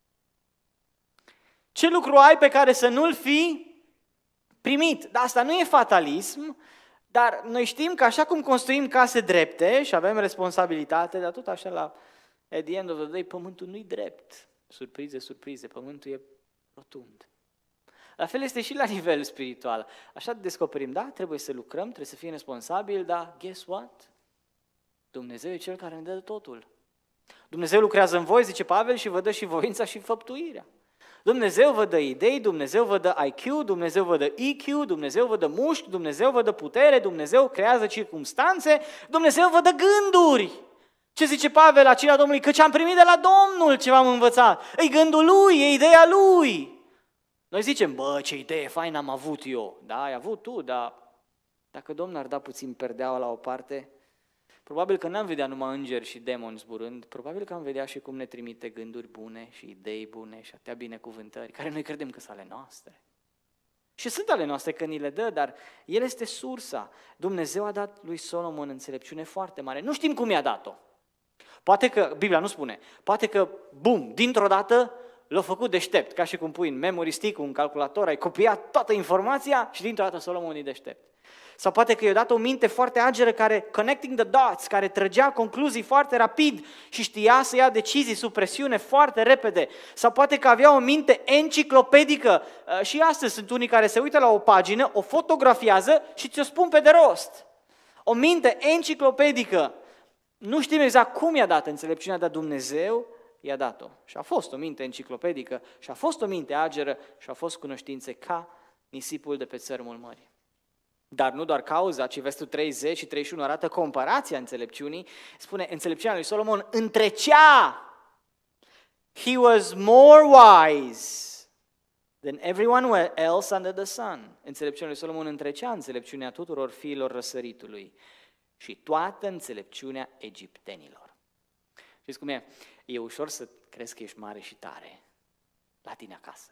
Ce lucru ai pe care să nu-l fi primit? Dar asta nu e fatalism, dar noi știm că așa cum construim case drepte și avem responsabilitate, dar tot așa at the end of the day, pământul nu-i drept. Surprize, surprize, pământul e rotund. La fel este și la nivel spiritual. Așa descoperim, da, trebuie să lucrăm, trebuie să fim responsabili, dar guess what? Dumnezeu e Cel care ne dă totul. Dumnezeu lucrează în voi, zice Pavel, și vă dă și voința și făptuirea. Dumnezeu vă dă idei, Dumnezeu vă dă IQ, Dumnezeu vă dă EQ, Dumnezeu vă dă mușchi, Dumnezeu vă dă putere, Dumnezeu creează circumstanțe, Dumnezeu vă dă gânduri. Ce zice Pavel la cina Domnului? Căci am primit de la Domnul ce v-am învățat. E gândul lui, e ideea lui. Noi zicem, ce idee faină am avut eu. Da, ai avut tu, dar dacă Domnul ar da puțin perdeaua la o parte, probabil că n-am vedea numai îngeri și demoni zburând, probabil că am vedea și cum ne trimite gânduri bune și idei bune și atâtea binecuvântări, care noi credem că sunt ale noastre. Și sunt ale noastre că ni le dă, dar El este sursa. Dumnezeu a dat lui Solomon înțelepciune foarte mare. Nu știm cum i-a dat-o. Poate că, Biblia nu spune, poate că, bum, dintr-o dată l-a făcut deștept, ca și cum pui în memory stick, un calculator, ai copiat toată informația și dintr-o dată Solomon e deștept. Sau poate că i-a dat o minte foarte ageră care, connecting the dots, care trăgea concluzii foarte rapid și știa să ia decizii sub presiune foarte repede. Sau poate că avea o minte enciclopedică. Și astăzi sunt unii care se uită la o pagină, o fotografiază și ți-o spun pe de rost. O minte enciclopedică. Nu știm exact cum i-a dat înțelepciunea, dar Dumnezeu i-a dat-o. Și a fost o minte enciclopedică, și a fost o minte ageră, și a fost cunoștințe ca nisipul de pe țărmul mării. Dar nu doar cauza, ci versetul 30 și 31 arată comparația înțelepciunii. Spune, înțelepciunea lui Solomon întrecea. He was more wise than everyone else under the sun. Înțelepciunea lui Solomon întrecea înțelepciunea tuturor fiilor răsăritului și toată înțelepciunea egiptenilor. Știți cum e? E ușor să crezi că ești mare și tare la tine acasă.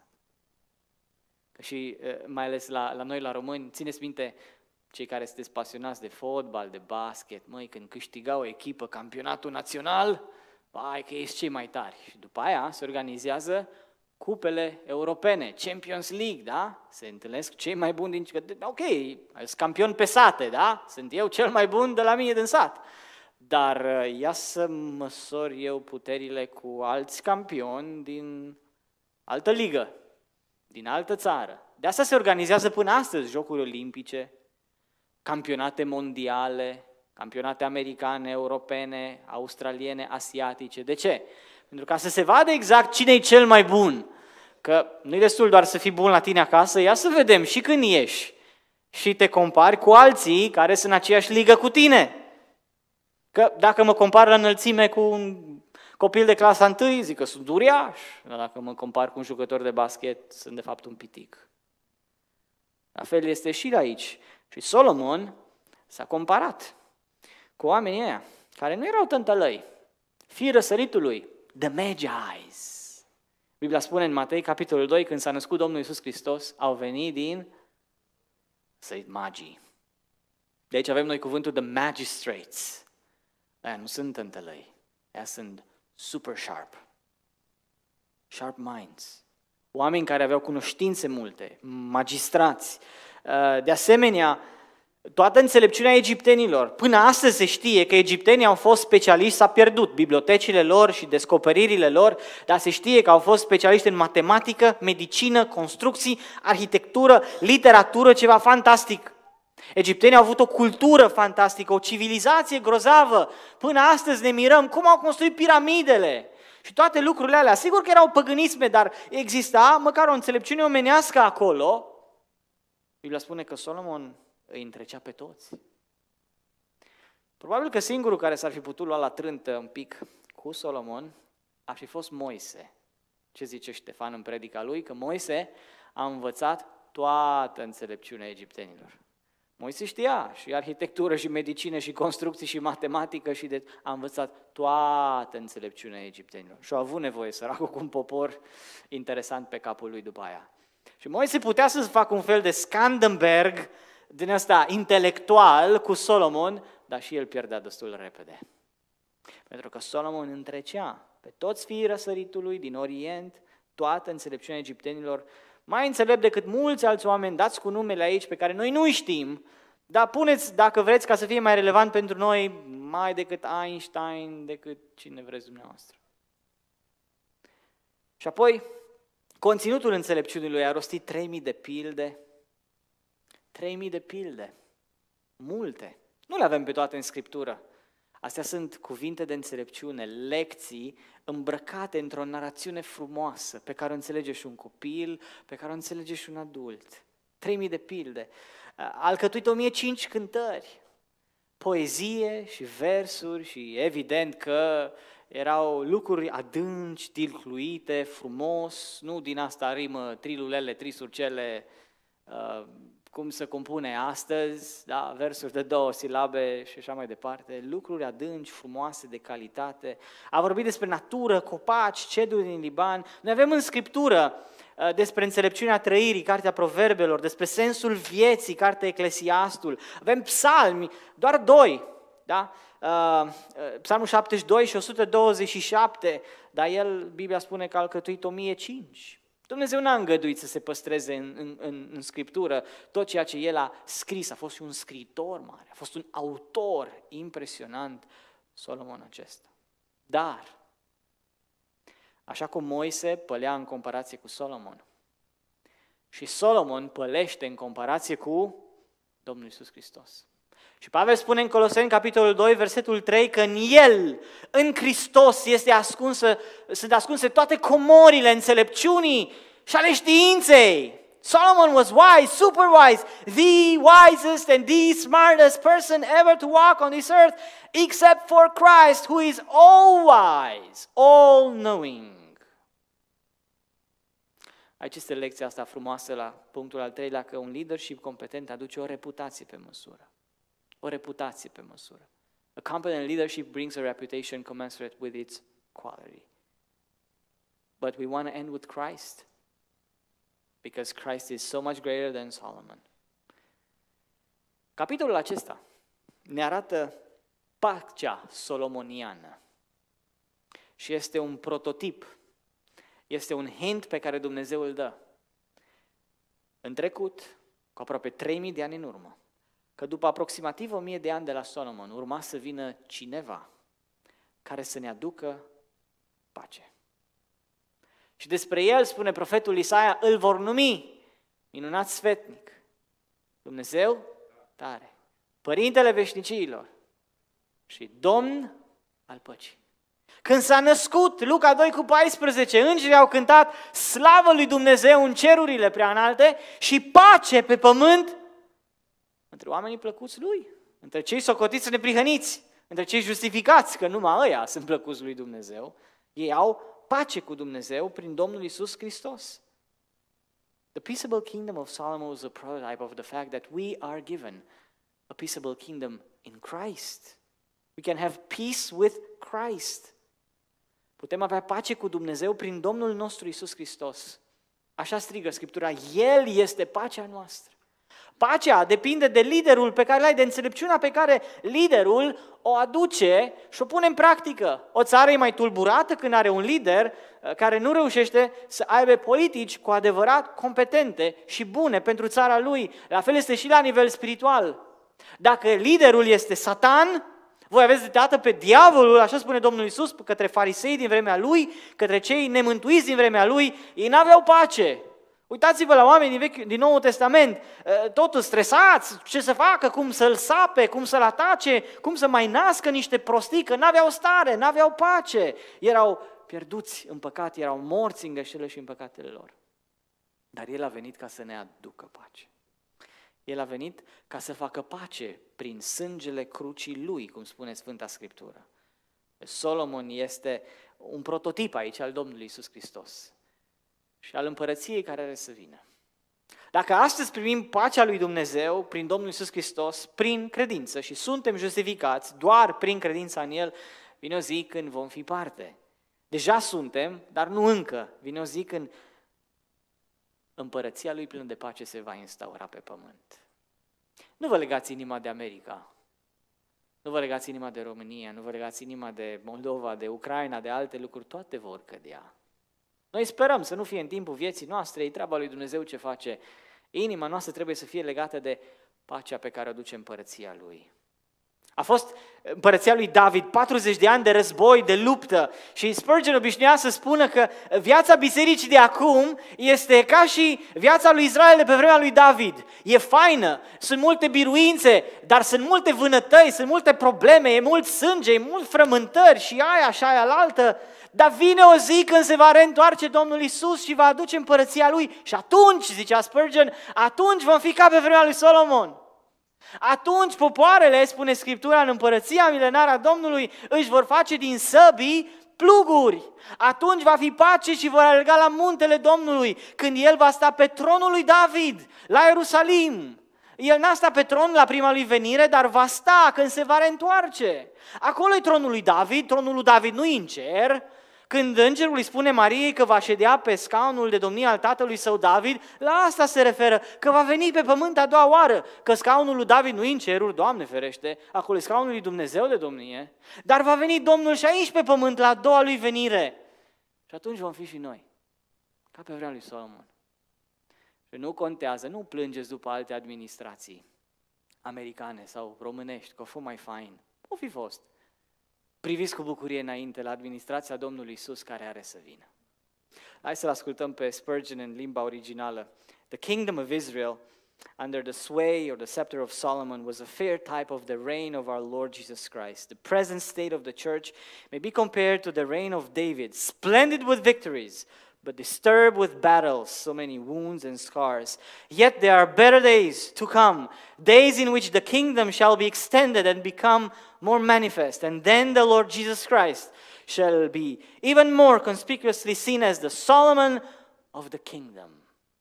Și mai ales la noi, la români, țineți minte, cei care sunteți pasionați de fotbal, de basket, când câștiga o echipă campionatul național, vai că ești cei mai tari. Și după aia se organizează cupele europene, Champions League, da? Se întâlnesc cei mai buni ok, sunt campion pe sate, da? Sunt eu cel mai bun de la mine din sat. Dar ia să măsor eu puterile cu alți campioni din altă ligă, din altă țară. De asta se organizează până astăzi jocuri olimpice, campionate mondiale, campionate americane, europene, australiene, asiatice. De ce? Pentru ca să se vadă exact cine e cel mai bun. Că nu e destul doar să fii bun la tine acasă, ia să vedem și când ieși și te compari cu alții care sunt în aceeași ligă cu tine. Că dacă mă compar la înălțime cu un copil de clasa 1, zic că sunt uriaș. Dar dacă mă compar cu un jucător de basket, sunt de fapt un pitic. La fel este și aici. Și Solomon s-a comparat cu oamenii ăia, care nu erau tântălăi, fii răsăritului, the Magi's. Biblia spune în Matei, capitolul 2, când s-a născut Domnul Iisus Hristos, au venit din magii. De aici avem noi cuvântul the magistrates. Aia nu sunt tântălăi, aia sunt super sharp. Sharp minds. Oameni care aveau cunoștințe multe, magistrați. De asemenea, toată înțelepciunea egiptenilor. Până astăzi se știe că egiptenii au fost specialiști, s-a pierdut bibliotecile lor și descoperirile lor, dar se știe că au fost specialiști în matematică, medicină, construcții, arhitectură, literatură, ceva fantastic. Egiptenii au avut o cultură fantastică, o civilizație grozavă. Până astăzi ne mirăm cum au construit piramidele și toate lucrurile alea. Sigur că erau păgânisme, dar exista măcar o înțelepciune omenească acolo. Biblia spune că Solomon îi întrecea pe toți. Probabil că singurul care s-ar fi putut lua la trântă un pic cu Solomon ar fi fost Moise. Ce zice Ștefan în predica lui? Că Moise a învățat toată înțelepciunea egiptenilor. Moise știa și arhitectură, și medicină, și construcții, și matematică, și a învățat toată înțelepciunea egiptenilor. Și a avut nevoie, săracul, cu un popor interesant pe capul lui după aia. Și Moise putea să facă un fel de Skandenberg din ăsta intelectual cu Solomon, dar și el pierdea destul repede. Pentru că Solomon întrecea pe toți fiii răsăritului din Orient, toată înțelepciunea egiptenilor, mai înțelept decât mulți alți oameni, dați cu numele aici pe care noi nu știm, dar puneți, dacă vreți, ca să fie mai relevant pentru noi, mai decât Einstein, decât cine vreți dumneavoastră. Și apoi, conținutul înțelepciunii lui a rostit 3000 de pilde. 3000 de pilde. Multe. Nu le avem pe toate în Scriptură. Astea sunt cuvinte de înțelepciune, lecții îmbrăcate într-o narațiune frumoasă, pe care o înțelege și un copil, pe care o înțelege și un adult. 3000 de pilde. A alcătuit 1005 cântări. poezie și versuri și evident că erau lucruri adânci, tilcluite, frumos, nu din asta rimă trilulele, trisurcele, cum se compune astăzi, da, versuri de 2 silabe și așa mai departe, lucruri adânci, frumoase, de calitate. A vorbit despre natură, copaci, ceduri din Liban. Noi avem în Scriptură despre înțelepciunea trăirii, cartea Proverbelor, despre sensul vieții, cartea Eclesiastul. Avem psalmi, doar 2, da? Psalmul 72 și 127, dar Biblia spune că a alcătuit 1005. Dumnezeu n-a îngăduit să se păstreze în Scriptură tot ceea ce El a scris. A fost și un scriitor mare, a fost un autor impresionant, Solomon acesta. Dar, așa cum Moise pălea în comparație cu Solomon, și Solomon pălește în comparație cu Domnul Iisus Hristos. Și Pavel spune în Coloseni, capitolul 2, versetul 3, că în El, în Hristos, sunt ascunse toate comorile înțelepciunii și ale științei. Solomon was wise, super wise, the wisest and the smartest person ever to walk on this earth, except for Christ, who is all wise, all knowing. Aici este lecția asta frumoasă la punctul al 3-lea, că un leadership competent aduce o reputație pe măsură. O reputație pe măsură. A competent leadership brings a reputation commensurate with its quality. But we want to end with Christ, because Christ is so much greater than Solomon. Capitolul acesta ne arată pacea solomoniană și este un prototip, este un hint pe care Dumnezeu îl dă. În trecut, cu aproape 3000 de ani în urmă, că după aproximativ 1000 de ani de la Solomon urma să vină cineva care să ne aducă pace. Și despre el spune profetul Isaia, îl vor numi minunat sfetnic, Dumnezeu tare, Părintele veșnicilor și Domn al păcii. Când s-a născut, Luca 2:14, îngerii au cântat slavă lui Dumnezeu în cerurile preanalte și pace pe pământ între oamenii plăcuți lui, între cei socotiți neprihăniți, între cei justificați, că numai ăia sunt plăcuți lui Dumnezeu. Ei au pace cu Dumnezeu prin Domnul Iisus Hristos. The peaceable kingdom of Solomon was a prototype of the fact that we are given a peaceable kingdom in Christ. We can have peace with Christ. Putem avea pace cu Dumnezeu prin Domnul nostru Iisus Hristos. Așa strigă Scriptura, El este pacea noastră. Pacea depinde de liderul pe care l-ai, de înțelepciunea pe care liderul o aduce și o pune în practică. O țară e mai tulburată când are un lider care nu reușește să aibă politici cu adevărat competente și bune pentru țara lui. La fel este și la nivel spiritual. Dacă liderul este Satan, voi aveți de dată pe diavolul, așa spune Domnul Iisus, către farisei din vremea lui, către cei nemântuiți din vremea lui, ei n-aveau pace. Uitați-vă la oameni din Noul Testament, totul stresați, ce să facă, cum să-l sape, cum să-l atace, cum să mai nască niște prostii, că n-aveau stare, n-aveau pace. Erau pierduți în păcat, erau morți în greșelile și în păcatele lor. Dar El a venit ca să ne aducă pace. El a venit ca să facă pace prin sângele crucii Lui, cum spune Sfânta Scriptură. Solomon este un prototip aici al Domnului Iisus Hristos și al împărăției care are să vină. Dacă astăzi primim pacea lui Dumnezeu prin Domnul Iisus Hristos, prin credință și suntem justificați doar prin credința în El, vine o zi când vom fi parte. Deja suntem, dar nu încă. Vine o zi când împărăția Lui plină de pace se va instaura pe pământ. Nu vă legați inima de America, nu vă legați inima de România, nu vă legați inima de Moldova, de Ucraina, de alte lucruri, toate vor cădea. Noi sperăm să nu fie în timpul vieții noastre, e treaba lui Dumnezeu ce face. Inima noastră trebuie să fie legată de pacea pe care o duce împărăția Lui. A fost împărăția lui David 40 de ani de război, de luptă și Spurgeon obișnuia să spună că viața bisericii de acum este ca și viața lui Israel de pe vremea lui David. E faină, sunt multe biruințe, dar sunt multe vânătăi, sunt multe probleme, e mult sânge, e mult frământări și aia și aia altă. Dar vine o zi când se va reîntoarce Domnul Iisus și va aduce împărăția Lui și atunci, zicea Spurgeon, atunci vom fi ca pe vremea lui Solomon. Atunci popoarele, spune Scriptura, în împărăția milenară a Domnului, își vor face din săbii pluguri. Atunci va fi pace și vor alerga la muntele Domnului, când El va sta pe tronul lui David, la Ierusalim. El n-a stat pe tron la prima lui venire, dar va sta când se va reîntoarce. Acolo e tronul lui David, tronul lui David nu-i în cer. Când îngerul îi spune Mariei că va ședea pe scaunul de domnie al tatălui său David, la asta se referă, că va veni pe pământ a doua oară, că scaunul lui David nu-i în ceruri, Doamne ferește, acolo e scaunul lui Dumnezeu de domnie, dar va veni Domnul și aici pe pământ la a doua lui venire. Și atunci vom fi și noi, ca pe vremea lui Solomon. Și nu contează, nu plângeți după alte administrații americane sau românești, că o fost mai fain. O fi fost. Priviți cu bucurie înainte la administrația Domnului Iisus care are să vină. Hai să-l ascultăm pe Spurgeon în limba originală. The kingdom of Israel, under the sway or the scepter of Solomon, was a fair type of the reign of our Lord Jesus Christ. The present state of the church may be compared to the reign of David, splendid with victories, but disturbed with battles, so many wounds and scars. Yet there are better days to come, days in which the kingdom shall be extended and become more manifest, and then the Lord Jesus Christ shall be even more conspicuously seen as the Solomon of the kingdom.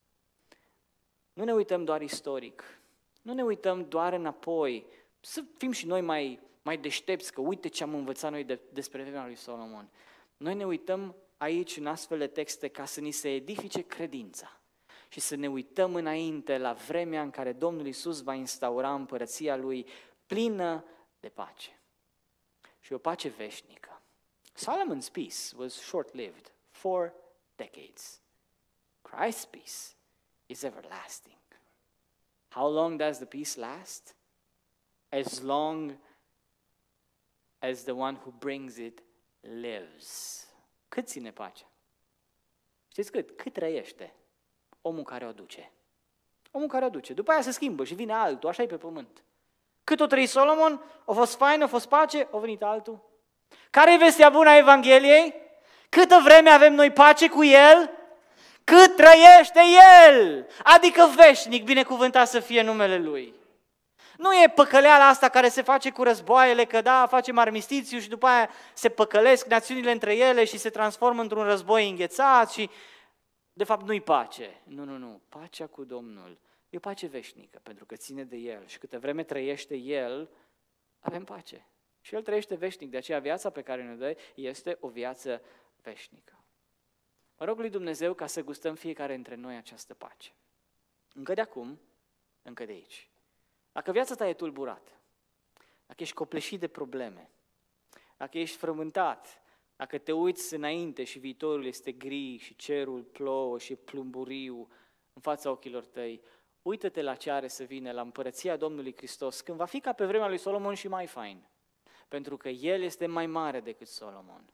Nu ne uităm doar istoric, nu ne uităm doar înapoi, să fim și noi mai deștepți, că uite ce am învățat noi despre vremea lui Solomon. Noi ne uităm aici, în astfel de texte, ca să ni se edifice credința și să ne uităm înainte la vremea în care Domnul Iisus va instaura împărăția Lui plină de pace. Și o pace veșnică. Solomon's peace was short-lived, 4 decades. Christ's peace is everlasting. How long does the peace last? As long as the one who brings it lives. Cât ține pacea? Știți cât? Cât trăiește omul care o duce? Omul care o duce. După aia se schimbă și vine altul, așa e pe pământ. Cât o trăi Solomon, a fost fain, a fost pace, a venit altul. Care e vestea bună a Evangheliei? Câtă vreme avem noi pace cu El? Cât trăiește El! Adică veșnic, binecuvântat să fie numele Lui. Nu e păcăleala asta care se face cu războaiele, că da, facem armistițiu și după aia se păcălesc națiunile între ele și se transformă într-un război înghețat și de fapt nu-i pace. Nu. Pacea cu Domnul e o pace veșnică, pentru că ține de El și câtă vreme trăiește El, avem pace. Și El trăiește veșnic, de aceea viața pe care ne dă este o viață veșnică. Mă rog lui Dumnezeu ca să gustăm fiecare dintre noi această pace. Încă de acum, încă de aici. Dacă viața ta e tulburată, dacă ești copleșit de probleme, dacă ești frământat, dacă te uiți înainte și viitorul este gri și cerul plouă și plumburiu în fața ochilor tăi, uită-te la ce are să vină, la împărăția Domnului Hristos, când va fi ca pe vremea lui Solomon și mai fain, pentru că El este mai mare decât Solomon.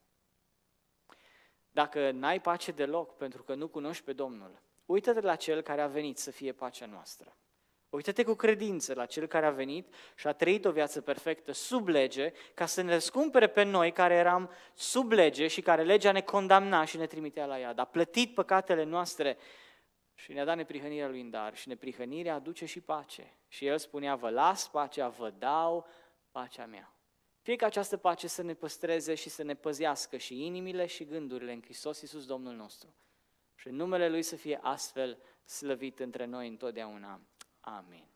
Dacă n-ai pace deloc pentru că nu cunoști pe Domnul, uită-te la Cel care a venit să fie pacea noastră. Uită-te cu credință la Cel care a venit și a trăit o viață perfectă sub lege, ca să ne răscumpere pe noi care eram sub lege și care legea ne condamna și ne trimitea la iad. A plătit păcatele noastre și ne-a dat neprihănirea Lui în dar. Și neprihănirea aduce și pace. Și El spunea, vă las pacea, vă dau pacea mea. Fie ca această pace să ne păstreze și să ne păzească și inimile și gândurile în Hristos Iisus Domnul nostru. Și în numele Lui să fie astfel slăvit între noi întotdeauna. Amin.